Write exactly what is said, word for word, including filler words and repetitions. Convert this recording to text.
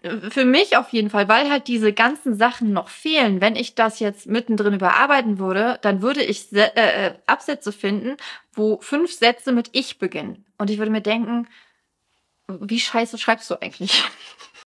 Für mich auf jeden Fall, weil halt diese ganzen Sachen noch fehlen. Wenn ich das jetzt mittendrin überarbeiten würde, dann würde ich Se äh, Absätze finden, wo fünf Sätze mit „ich" beginnen. Und ich würde mir denken: „Wie scheiße schreibst du eigentlich?“